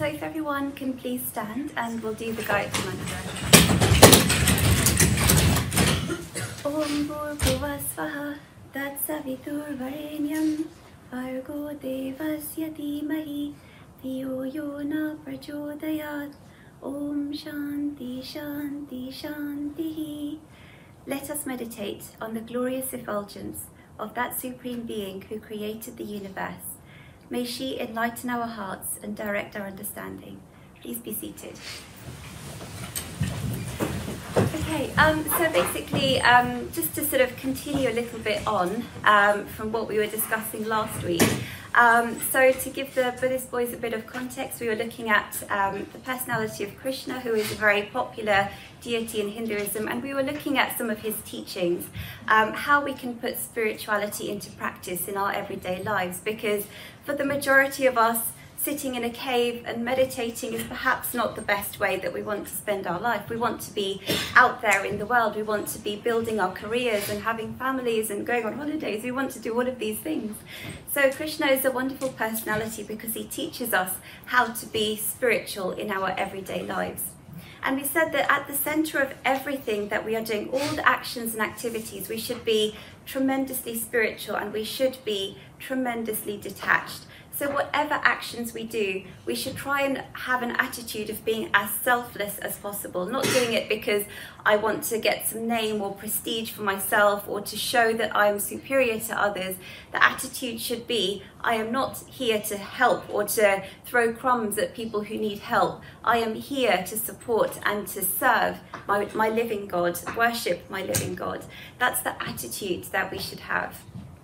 So if everyone can please stand and we'll do the Gayatri Mantra. Om Bhurghuva Svaha Tatsavitur Varenyam Bhargo Devasya Dhimahi Dhiyo Yo Na Prachodayat Om Shanti Shanti Shanti. Let us meditate on the glorious effulgence of that Supreme Being who created the universe. May she enlighten our hearts and direct our understanding. Please be seated. Okay, so basically, just to sort of continue a little bit on from what we were discussing last week. So to give the Buddhist boys a bit of context, we were looking at the personality of Krishna, who is a very popular deity in Hinduism, and we were looking at some of his teachings, how we can put spirituality into practice in our everyday lives, because for the majority of us, sitting in a cave and meditating is perhaps not the best way that we want to spend our life. We want to be out there in the world. We want to be building our careers and having families and going on holidays. We want to do all of these things. So Krishna is a wonderful personality because he teaches us how to be spiritual in our everyday lives. And we said that at the center of everything that we are doing, all the actions and activities, we should be tremendously spiritual and we should be tremendously detached. So whatever actions we do, we should try and have an attitude of being as selfless as possible, not doing it because I want to get some name or prestige for myself or to show that I'm superior to others. The attitude should be, I am not here to help or to throw crumbs at people who need help. I am here to support and to serve my living God, worship my living God. That's the attitude that we should have.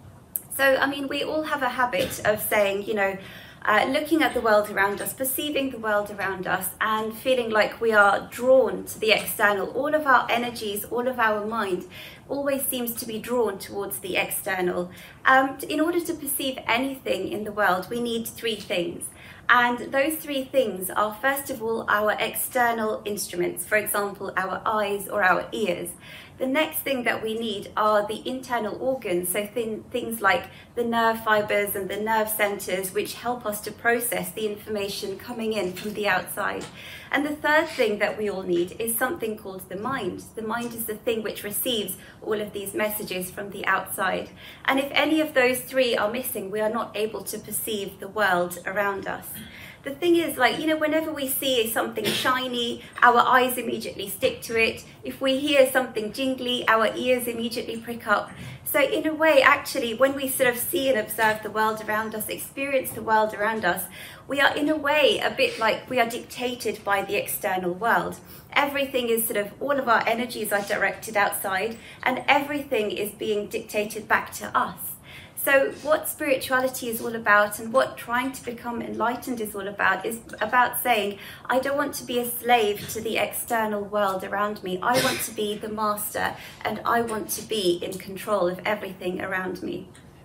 So, I mean, we all have a habit of saying, you know, looking at the world around us, perceiving the world around us and feeling like we are drawn to the external. All of our energies, all of our mind always seems to be drawn towards the external. In order to perceive anything in the world, we need three things. And those three things are, first of all, our external instruments, for example, our eyes or our ears. The next thing that we need are the internal organs, so things like the nerve fibers and the nerve centers, which help us to process the information coming in from the outside. And the third thing that we all need is something called the mind. The mind is the thing which receives all of these messages from the outside. And if any of those three are missing, we are not able to perceive the world around us. The thing is, like, you know, whenever we see something shiny, our eyes immediately stick to it. If we hear something jingly, our ears immediately prick up. So in a way, actually, when we sort of see and observe the world around us, experience the world around us, we are in a way a bit like we are dictated by the external world. Everything is sort of, all of our energies are directed outside and everything is being dictated back to us. So what spirituality is all about and what trying to become enlightened is all about is about saying, I don't want to be a slave to the external world around me. I want to be the master and I want to be in control of everything around me.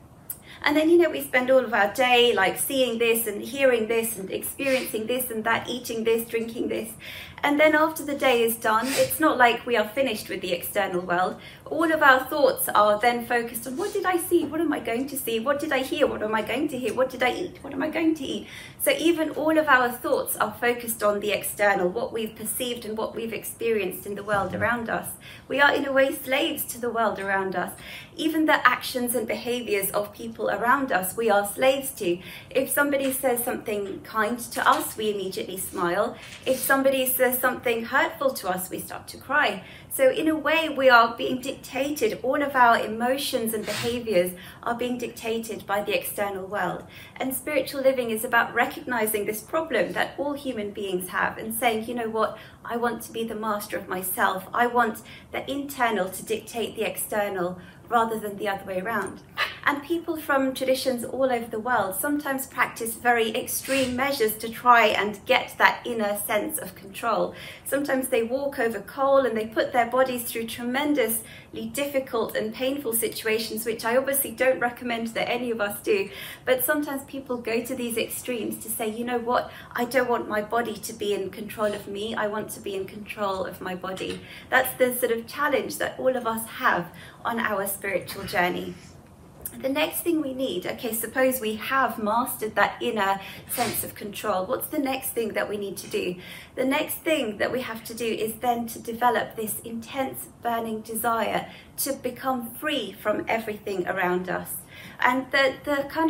And then, you know, we spend all of our day like seeing this and hearing this and experiencing this and that, eating this, drinking this. And then after the day is done, it's not like we are finished with the external world. All of our thoughts are then focused on, what did I see? What am I going to see? What did I hear? What am I going to hear? What did I eat? What am I going to eat? So even all of our thoughts are focused on the external, what we've perceived and what we've experienced in the world around us. We are in a way slaves to the world around us. Even the actions and behaviors of people around us, we are slaves to. If somebody says something kind to us, we immediately smile. If somebody says something hurtful to us, we start to cry. So in a way, we are being dictated, all of our emotions and behaviors are being dictated by the external world. And spiritual living is about recognizing this problem that all human beings have and saying, you know what, I want to be the master of myself. I want the internal to dictate the external rather than the other way around. And people from traditions all over the world sometimes practice very extreme measures to try and get that inner sense of control. Sometimes they walk over coal and they put their bodies through tremendously difficult and painful situations, which I obviously don't recommend that any of us do. But sometimes people go to these extremes to say, you know what, I don't want my body to be in control of me. I want to be in control of my body. That's the sort of challenge that all of us have on our spiritual journey. The next thing we need, okay, suppose we have mastered that inner sense of control. What's the next thing that we need to do? The next thing that we have to do is then to develop this intense burning desire to become free from everything around us. And the kind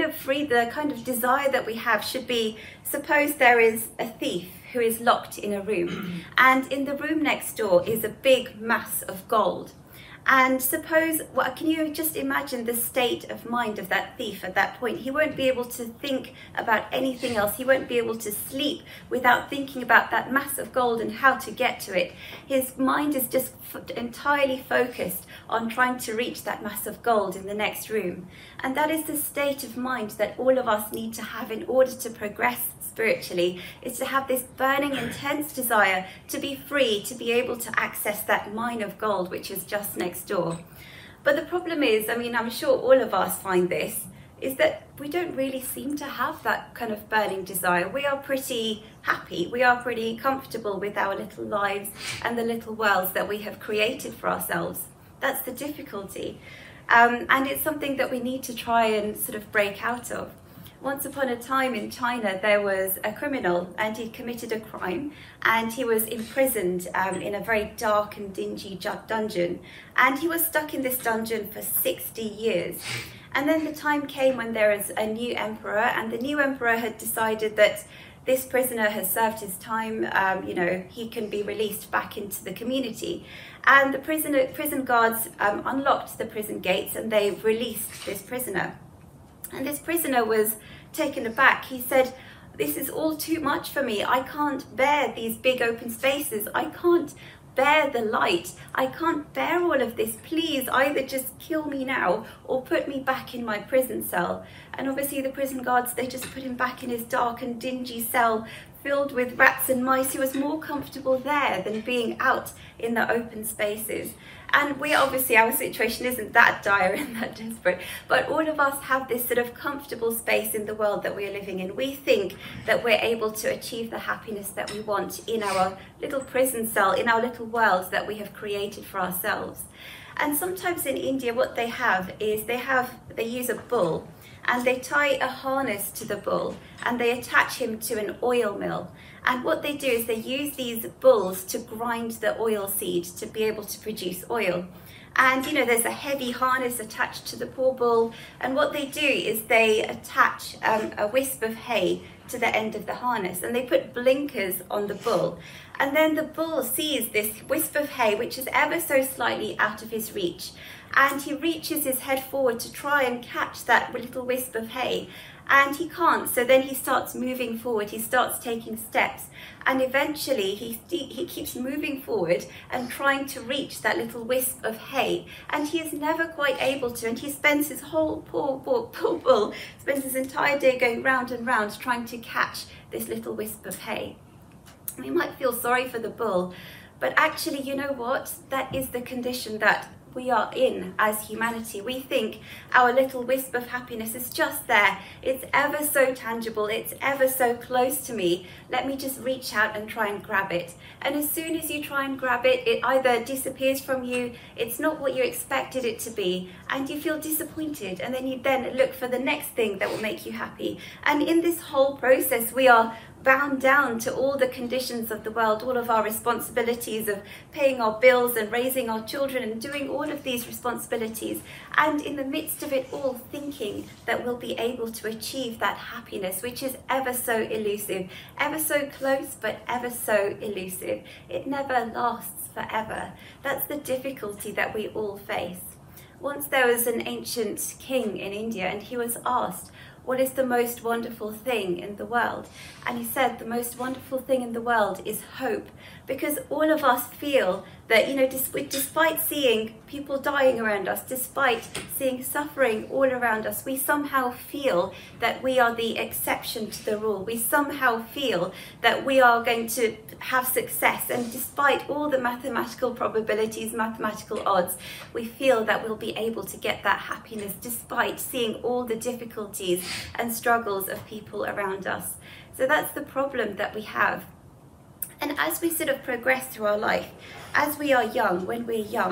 of desire that we have should be, suppose there is a thief who is locked in a room, and in the room next door is a big mass of gold. And suppose, well, can you just imagine the state of mind of that thief at that point? He won't be able to think about anything else. He won't be able to sleep without thinking about that mass of gold and how to get to it. His mind is just entirely focused on trying to reach that mass of gold in the next room. And that is the state of mind that all of us need to have in order to progress spiritually, is to have this burning, intense desire to be free, to be able to access that mine of gold which is just next door. But the problem is, I mean, I'm sure all of us find this, is that we don't really seem to have that kind of burning desire. We are pretty happy, we are pretty comfortable with our little lives and the little worlds that we have created for ourselves. That's the difficulty. And it's something that we need to try and sort of break out of. Once upon a time in China, there was a criminal and he committed a crime, and he was imprisoned in a very dark and dingy dungeon. And he was stuck in this dungeon for 60 years. And then the time came when there was a new emperor, and the new emperor had decided that this prisoner has served his time, he can be released back into the community. And the prison guards unlocked the prison gates and they released this prisoner. And this prisoner was taken aback. He said, "This is all too much for me. I can't bear these big open spaces. I can't bear the light. I can't bear all of this. Please, either just kill me now or put me back in my prison cell." And obviously the prison guards, they just put him back in his dark and dingy cell filled with rats and mice. He was more comfortable there than being out in the open spaces. And we obviously, our situation isn't that dire and that desperate, but all of us have this sort of comfortable space in the world that we are living in. We think that we're able to achieve the happiness that we want in our little prison cell, in our little world that we have created for ourselves. And sometimes in India, what they have is they use a bull, and they tie a harness to the bull and they attach him to an oil mill. And what they do is they use these bulls to grind the oil seed to be able to produce oil. And there's a heavy harness attached to the poor bull, and what they do is they attach a wisp of hay to the end of the harness, and they put blinkers on the bull. And then the bull sees this wisp of hay which is ever so slightly out of his reach, and he reaches his head forward to try and catch that little wisp of hay, and he can't. So then he starts moving forward, he starts taking steps, and eventually he keeps moving forward and trying to reach that little wisp of hay, and he is never quite able to, and he spends his whole poor bull spends his entire day going round and round trying to catch this little wisp of hay. We might feel sorry for the bull, but actually, you know what? That is the condition that we are in as humanity. We think our little wisp of happiness is just there. It's ever so tangible. It's ever so close to me. Let me just reach out and try and grab it. And as soon as you try and grab it, it either disappears from you, it's not what you expected it to be, and you feel disappointed. And then you look for the next thing that will make you happy. And in this whole process, we are bound down to all the conditions of the world, all of our responsibilities of paying our bills and raising our children and doing all of these responsibilities, and in the midst of it all thinking that we'll be able to achieve that happiness which is ever so elusive, ever so close but ever so elusive. It never lasts forever. That's the difficulty that we all face. Once there was an ancient king in India, and he was asked, "What is the most wonderful thing in the world?" And he said, "The most wonderful thing in the world is hope." Because all of us feel that, despite seeing people dying around us, despite seeing suffering all around us, we somehow feel that we are the exception to the rule. We somehow feel that we are going to have success. And despite all the mathematical probabilities, mathematical odds, we feel that we'll be able to get that happiness despite seeing all the difficulties and struggles of people around us. So that's the problem that we have. And as we sort of progress through our life, as we are young, when we're young,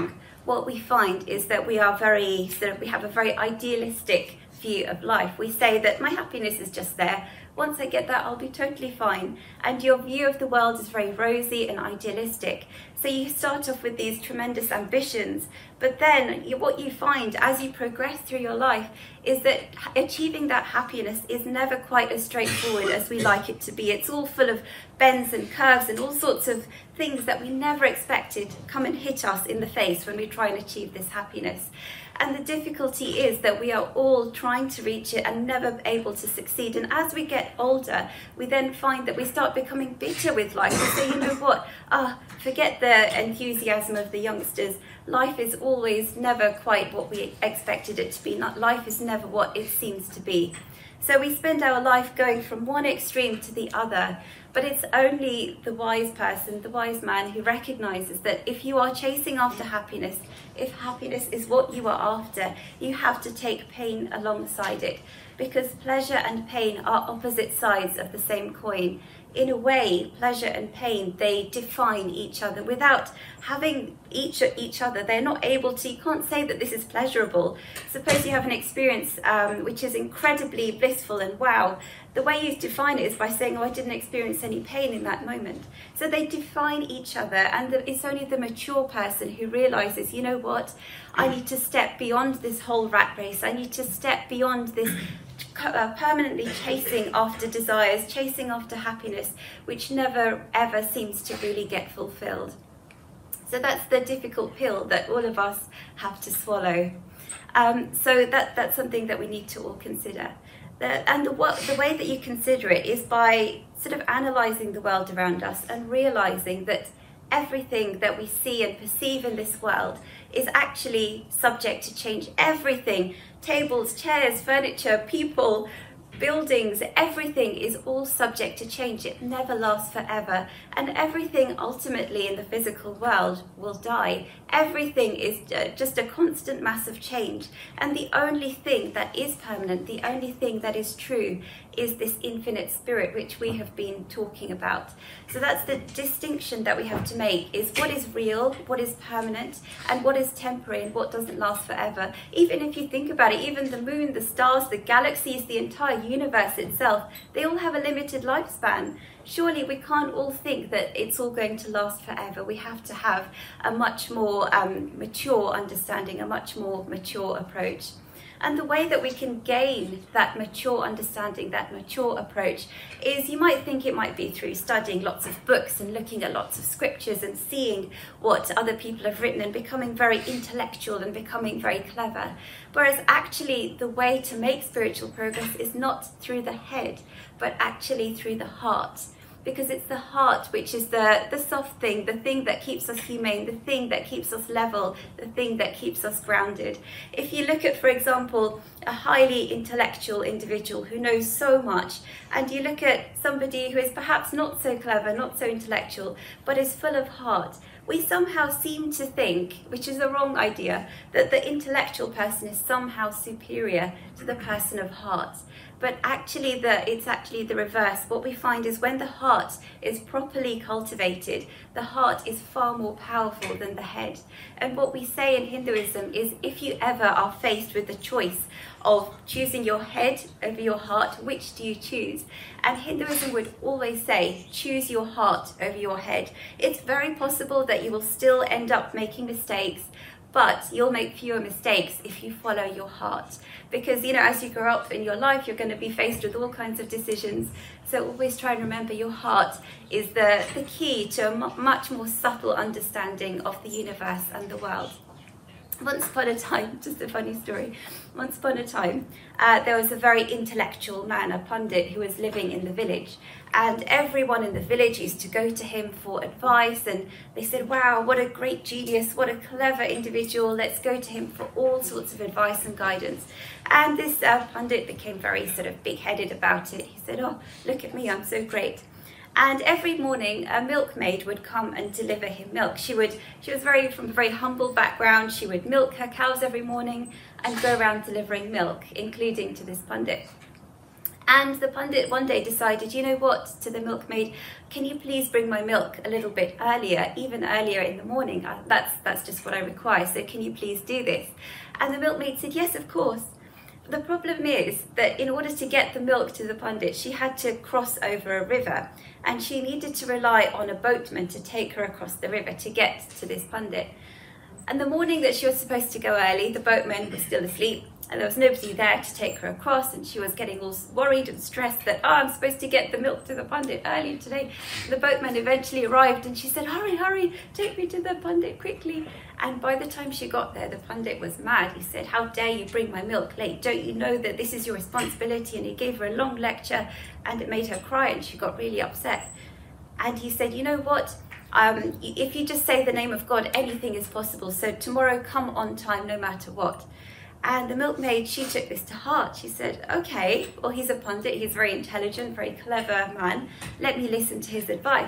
what we find is that we are we have a very idealistic view of life. We say that my happiness is just there. Once I get that, I'll be totally fine. And your view of the world is very rosy and idealistic. So you start off with these tremendous ambitions, but then what you find as you progress through your life is that achieving that happiness is never quite as straightforward as we like it to be. It's all full of bends and curves and all sorts of things that we never expected come and hit us in the face when we try and achieve this happiness. And the difficulty is that we are all trying to reach it and never able to succeed. And as we get older, we then find that we start becoming bitter with life. We say, you know what, forget the enthusiasm of the youngsters. Life is always never quite what we expected it to be. Life is never what it seems to be. So we spend our life going from one extreme to the other. But it's only the wise person, the wise man, who recognizes that if you are chasing after happiness, if happiness is what you are after, you have to take pain alongside it. Because pleasure and pain are opposite sides of the same coin. In a way, pleasure and pain, they define each other. Without having each other, they're not able to, you can't say that this is pleasurable. Suppose you have an experience which is incredibly blissful and wow. The way you define it is by saying, oh, I didn't experience any pain in that moment. So they define each other, and it's only the mature person who realizes, you know what, I need to step beyond this whole rat race. I need to step beyond this permanently chasing after desires, chasing after happiness, which never ever seems to really get fulfilled. So that's the difficult pill that all of us have to swallow. So that's something that we need to all consider. And the way that you consider it is by sort of analysing the world around us and realising that everything that we see and perceive in this world is actually subject to change. Everything, tables, chairs, furniture, people, buildings, everything is all subject to change. It never lasts forever. And everything ultimately in the physical world will die. Everything is just a constant mass of change. And the only thing that is permanent, the only thing that is true, is this infinite spirit which we have been talking about. So that's the distinction that we have to make, is what is real, what is permanent, and what is temporary and what doesn't last forever. Even if you think about it, even the moon, the stars, the galaxies, the entire universe itself, they all have a limited lifespan. Surely we can't all think that it's all going to last forever. We have to have a much more mature understanding, a much more mature approach. And the way that we can gain that mature understanding, that mature approach, is you might think it might be through studying lots of books and looking at lots of scriptures and seeing what other people have written and becoming very intellectual and becoming very clever. Whereas actually the way to make spiritual progress is not through the head, but actually through the heart. Because it's the heart which is the soft thing, the thing that keeps us humane, the thing that keeps us level, the thing that keeps us grounded. If you look at, for example, a highly intellectual individual who knows so much, and you look at somebody who is perhaps not so clever, not so intellectual, but is full of heart, we somehow seem to think, which is a wrong idea, that the intellectual person is somehow superior to the person of heart. But actually, it's actually the reverse. What we find is when the heart is properly cultivated, the heart is far more powerful than the head. And what we say in Hinduism is, if you ever are faced with the choice of choosing your head over your heart, which do you choose? And Hinduism would always say, choose your heart over your head. It's very possible that you will still end up making mistakes, but you'll make fewer mistakes if you follow your heart. Because, you know, as you grow up in your life, you're going to be faced with all kinds of decisions. So always try and remember your heart is the key to a much more subtle understanding of the universe and the world. Once upon a time, just a funny story, once upon a time, there was a very intellectual man, a pundit, who was living in the village. And everyone in the village used to go to him for advice, and they said, wow, what a great genius, what a clever individual, let's go to him for all sorts of advice and guidance. And this pundit became very sort of big-headed about it. He said, oh, look at me, I'm so great. And every morning a milkmaid would come and deliver him milk. She was from a very humble background. She would milk her cows every morning and go around delivering milk, including to this pundit. And the pundit one day decided, you know what, to the milkmaid, can you please bring my milk a little bit earlier, even earlier in the morning? That's just what I require, so can you please do this? And the milkmaid said, yes, of course. The problem is that in order to get the milk to the pundit, she had to cross over a river, and she needed to rely on a boatman to take her across the river to get to this pundit. And the morning that she was supposed to go early, the boatman was still asleep, and there was nobody there to take her across, and she was getting all worried and stressed that, oh, I'm supposed to get the milk to the pundit early today. The boatman eventually arrived, and she said, hurry, hurry, take me to the pundit quickly. And by the time she got there, the pundit was mad. He said, how dare you bring my milk late? Don't you know that this is your responsibility? And he gave her a long lecture, and it made her cry, and she got really upset. And he said, you know what? If you just say the name of God, anything is possible. So tomorrow, come on time, no matter what. And the milkmaid, she took this to heart. She said, okay, well, he's a pundit. He's very intelligent, very clever man. Let me listen to his advice.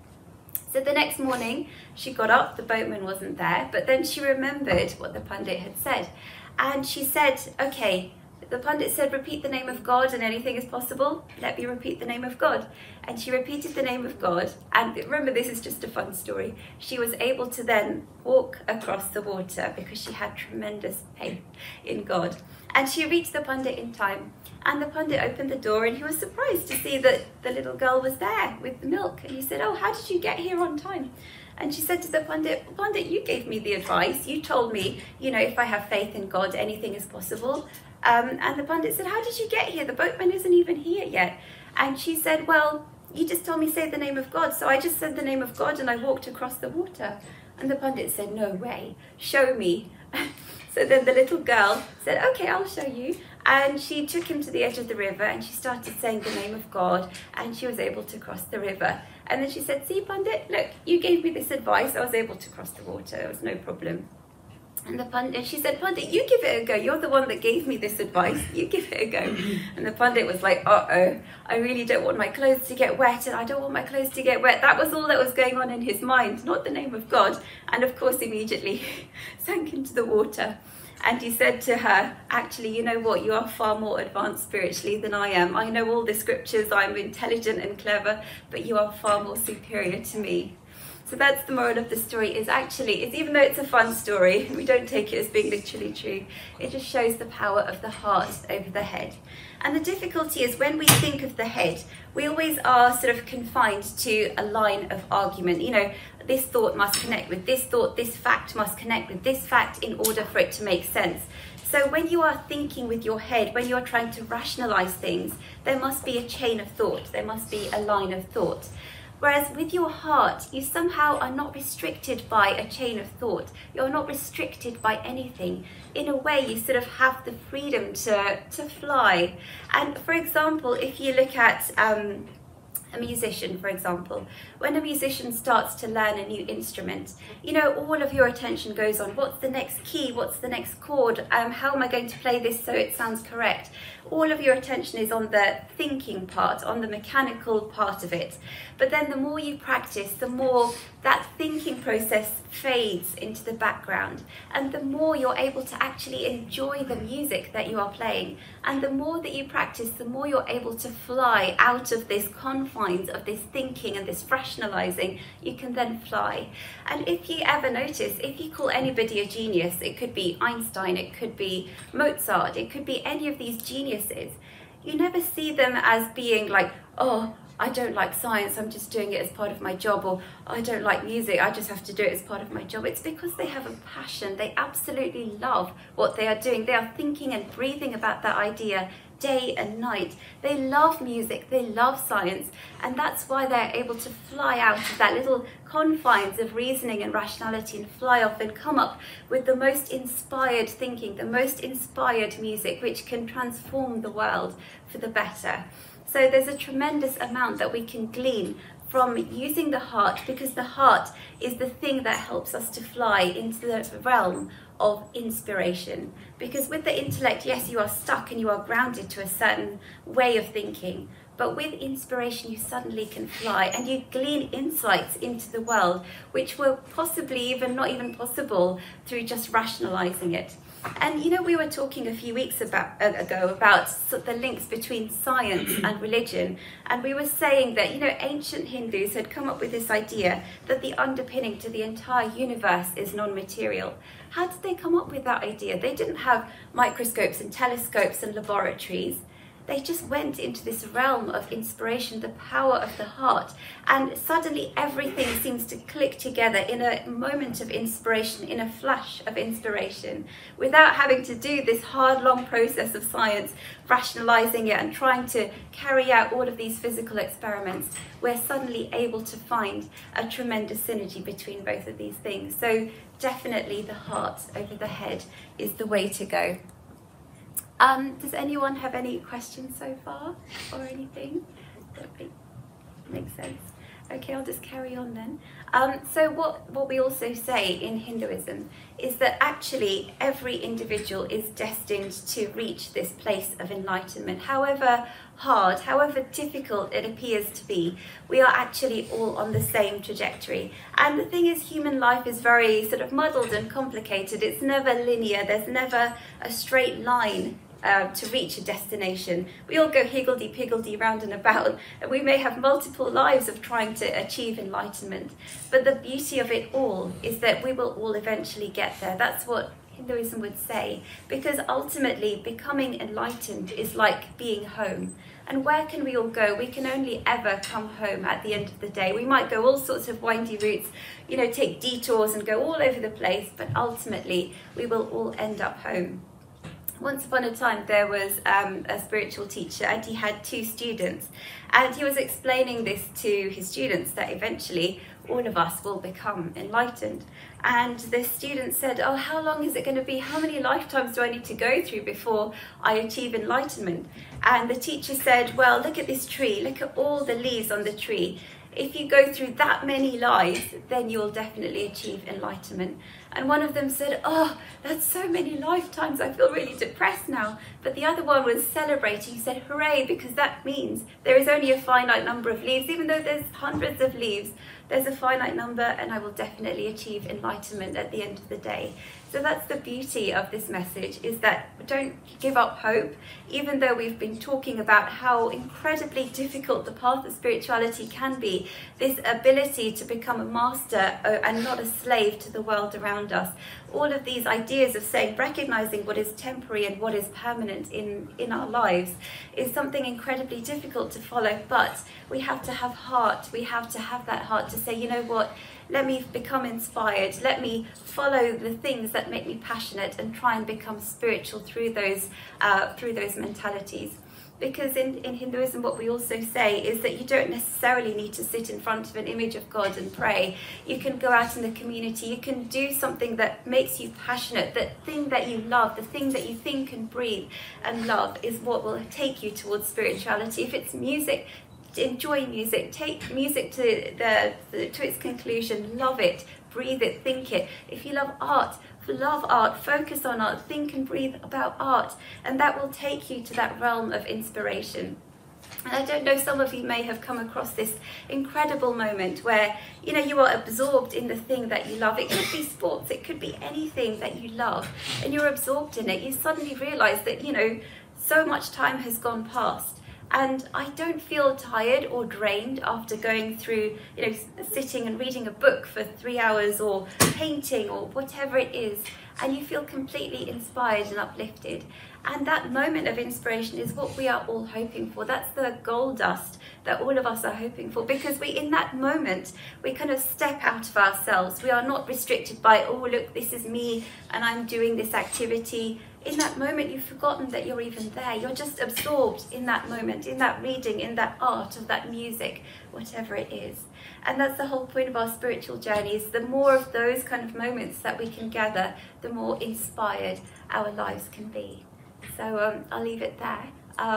So the next morning, she got up. The boatman wasn't there. But then she remembered what the pundit had said. And she said, okay, the pundit said, repeat the name of God and anything is possible. Let me repeat the name of God. And she repeated the name of God. And remember, this is just a fun story. She was able to then walk across the water because she had tremendous faith in God. And she reached the pundit in time. And the pundit opened the door, and he was surprised to see that the little girl was there with the milk. And he said, oh, how did you get here on time? And she said to the pundit, Pundit, you gave me the advice. You told me, you know, if I have faith in God, anything is possible. And the pundit said, how did you get here? The boatman isn't even here yet. And she said, well, you just told me say the name of God. So I just said the name of God and I walked across the water. And the pundit said, no way, show me. So then the little girl said, okay, I'll show you. And she took him to the edge of the river and she started saying the name of God, and she was able to cross the river. And then she said, see, Pundit, look, you gave me this advice. I was able to cross the water. It was no problem. And she said, Pundit, you give it a go. You're the one that gave me this advice. You give it a go. And the Pundit was like, uh-oh, I really don't want my clothes to get wet, and I don't want my clothes to get wet. That was all that was going on in his mind, not the name of God. And of course, immediately sank into the water. And he said to her, actually, you know what? You are far more advanced spiritually than I am. I know all the scriptures. I'm intelligent and clever, but you are far more superior to me. So that's the moral of the story, is actually, even though it's a fun story, we don't take it as being literally true, it just shows the power of the heart over the head. And the difficulty is when we think of the head, we always are sort of confined to a line of argument. You know, this thought must connect with this thought, this fact must connect with this fact in order for it to make sense. So when you are thinking with your head, when you're trying to rationalize things, there must be a chain of thought, there must be a line of thought. Whereas with your heart, you somehow are not restricted by a chain of thought. You're not restricted by anything. In a way, you sort of have the freedom to fly. And for example, if you look at a musician, for example, when a musician starts to learn a new instrument, you know, all of your attention goes on what's the next key, what's the next chord, how am I going to play this so it sounds correct? All of your attention is on the thinking part, on the mechanical part of it. But then the more you practice, the more that thinking process fades into the background, and the more you're able to actually enjoy the music that you are playing. And the more that you practice, the more you're able to fly out of this confines of this thinking and this rationalizing. You can then fly. And if you ever notice, if you call anybody a genius, it could be Einstein, it could be Mozart, it could be any of these geniuses, you never see them as being like, oh, I don't like science, I'm just doing it as part of my job, or I don't like music, I just have to do it as part of my job. It's because they have a passion. They absolutely love what they are doing. They are thinking and breathing about that idea day and night. They love music, they love science, and that's why they're able to fly out of that little confines of reasoning and rationality and fly off and come up with the most inspired thinking, the most inspired music, which can transform the world for the better. So there's a tremendous amount that we can glean from using the heart, because the heart is the thing that helps us to fly into the realm of inspiration. Because with the intellect, yes, you are stuck and you are grounded to a certain way of thinking, but with inspiration you suddenly can fly and you glean insights into the world which were possibly not even possible through just rationalizing it. And you know, we were talking a few weeks ago about the links between science and religion, and we were saying that, you know, ancient Hindus had come up with this idea that the underpinning to the entire universe is non-material. How did they come up with that idea? They didn't have microscopes and telescopes and laboratories. They just went into this realm of inspiration, the power of the heart, and suddenly everything seems to click together in a moment of inspiration, in a flash of inspiration, without having to do this hard, long process of science, rationalizing it and trying to carry out all of these physical experiments. We're suddenly able to find a tremendous synergy between both of these things. So definitely the heart over the head is the way to go. Does anyone have any questions so far or anything? That makes sense. Okay, I'll just carry on then. So what we also say in Hinduism is that actually every individual is destined to reach this place of enlightenment. However hard, however difficult it appears to be, we are actually all on the same trajectory. And the thing is, human life is very sort of muddled and complicated. It's never linear. There's never a straight line to reach a destination. We all go higgledy-piggledy round and about, and we may have multiple lives of trying to achieve enlightenment. But the beauty of it all is that we will all eventually get there. That's what Hinduism would say, because ultimately becoming enlightened is like being home. And where can we all go? We can only ever come home at the end of the day. We might go all sorts of windy routes, you know, take detours and go all over the place, but ultimately we will all end up home. Once upon a time there was a spiritual teacher, and he had 2 students, and he was explaining this to his students, that eventually all of us will become enlightened. And the student said, oh, how long is it going to be? How many lifetimes do I need to go through before I achieve enlightenment? And the teacher said, well, look at this tree, look at all the leaves on the tree. If you go through that many lives, then you'll definitely achieve enlightenment. And one of them said, oh, that's so many lifetimes, I feel really depressed now. But the other one was celebrating. He said, hooray, because that means there is only a finite number of leaves. Even though there's hundreds of leaves, there's a finite number, and I will definitely achieve enlightenment at the end of the day. So that's the beauty of this message, is that don't give up hope. Even though we've been talking about how incredibly difficult the path of spirituality can be, this ability to become a master and not a slave to the world around us. All of these ideas of saying, recognizing what is temporary and what is permanent in our lives is something incredibly difficult to follow, but we have to have heart. We have to have that heart to say, you know what, let me become inspired, let me follow the things that make me passionate and try and become spiritual through those mentalities. Because in Hinduism, what we also say is that you don't necessarily need to sit in front of an image of God and pray. You can go out in the community, you can do something that makes you passionate, that thing that you love, the thing that you think and breathe and love is what will take you towards spirituality. If it's music, enjoy music, take music to its conclusion, love it, breathe it, think it. If you love art, focus on art, think and breathe about art, and that will take you to that realm of inspiration. And I don't know, some of you may have come across this incredible moment where, you know, you are absorbed in the thing that you love. It could be sports, it could be anything that you love, and you're absorbed in it. You suddenly realize that, you know, so much time has gone past. And I don't feel tired or drained after going through, you know, sitting and reading a book for 3 hours or painting or whatever it is. And you feel completely inspired and uplifted. And that moment of inspiration is what we are all hoping for. That's the gold dust that all of us are hoping for, because in that moment, we kind of step out of ourselves. We are not restricted by, oh, look, this is me and I'm doing this activity. In that moment, you've forgotten that you're even there. You're just absorbed in that moment, in that reading, in that art, of that music, whatever it is. And that's the whole point of our spiritual journeys. The more of those kind of moments that we can gather, the more inspired our lives can be. So I'll leave it there.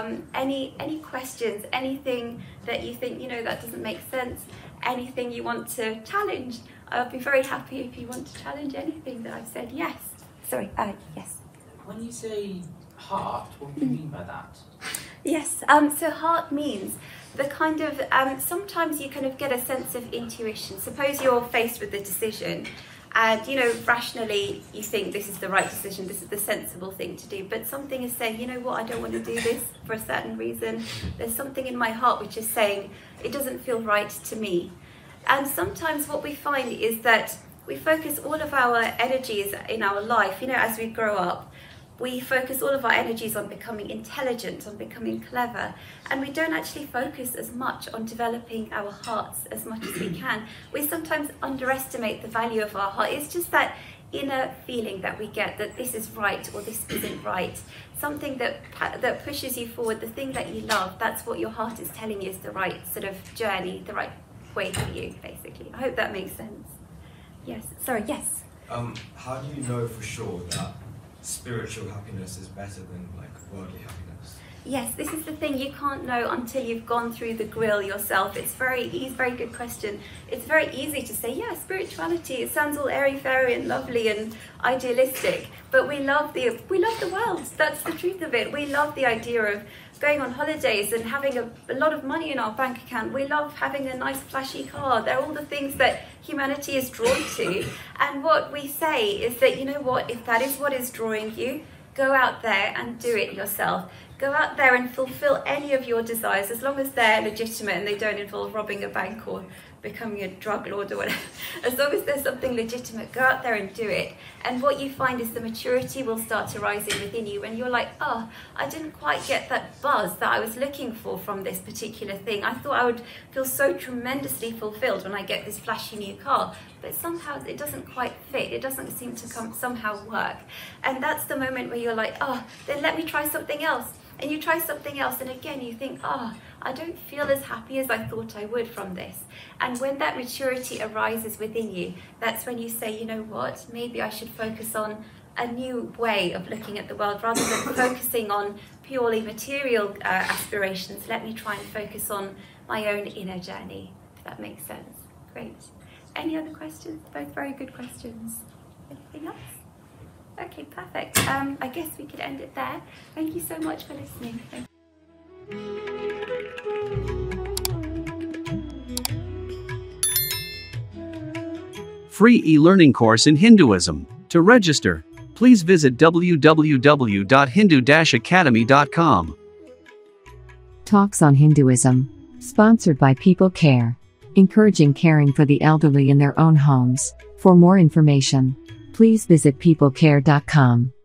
Any questions, anything that you think, you know, that doesn't make sense, anything you want to challenge? I'll be very happy if you want to challenge anything that I've said. Yes. Sorry, yes. When you say heart, what do you mean by that? Yes, so heart means the kind of, sometimes you kind of get a sense of intuition. Suppose you're faced with a decision And, you know, rationally, you think this is the right decision, this is the sensible thing to do. But something is saying, you know what, I don't want to do this for a certain reason. There's something in my heart which is saying, it doesn't feel right to me. And sometimes what we find is that we focus all of our energies in our life, you know, as we grow up, we focus all of our energies on becoming intelligent, on becoming clever, and we don't actually focus as much on developing our hearts as much as we can. We sometimes underestimate the value of our heart. It's just that inner feeling that we get that this is right or this isn't right. Something that pushes you forward, the thing that you love, that's what your heart is telling you is the right sort of journey, the right way for you, basically. I hope that makes sense. Yes, sorry, yes? How do you know for sure that spiritual happiness is better than like worldly happiness? Yes, this is the thing, you can't know until you've gone through the grill yourself. It's very good question. It's very easy to say, yeah, spirituality, it sounds all airy-fairy and lovely and idealistic, but we love the world. That's the truth of it. We love the idea of going on holidays and having a lot of money in our bank account. We love having a nice flashy car. They're all the things that humanity is drawn to. And what we say is that, you know what, if that is what is drawing you, go out there and do it yourself. Go out there and fulfill any of your desires, as long as they're legitimate and they don't involve robbing a bank or becoming a drug lord or whatever. As long as there's something legitimate, go out there and do it. And what you find is the maturity will start to rise in within you, and you're like, oh, I didn't quite get that buzz that I was looking for from this particular thing. I thought I would feel so tremendously fulfilled when I get this flashy new car, but somehow it doesn't quite fit. It doesn't seem to somehow work. And that's the moment where you're like, oh, then let me try something else. And you try something else, and again you think, oh, I don't feel as happy as I thought I would from this. And when that maturity arises within you, that's when you say, you know what, maybe I should focus on a new way of looking at the world rather than focusing on purely material aspirations. Let me try and focus on my own inner journey, if that makes sense. Great. Any other questions? Both very good questions. Anything else? Okay, perfect. I guess we could end it there. Thank you so much for listening. Free e-learning course in Hinduism. To register, please visit www.hindu-academy.com. Talks on Hinduism. Sponsored by People Care. Encouraging caring for the elderly in their own homes. For more information, please visit peoplecare.com.